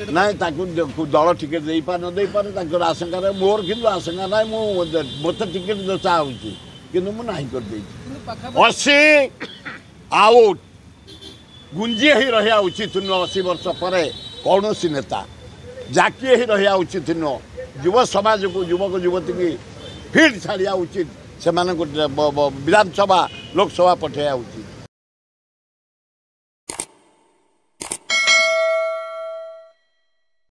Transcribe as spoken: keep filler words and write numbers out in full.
ना दल टिकेट दे पार न दे पारे आशंका मोर कि आशंका ना मत टिकेट दशा कि मुझे कर अशी आउट गुंजी ही रहा उचित नुह अशी वर्ष पर कौन सी नेता जाकी ही रहा उचित नुह युव समाज को युवक युवती की फिल्ड छाड़ा उचित से विधानसभा लोकसभा पठाया उचित।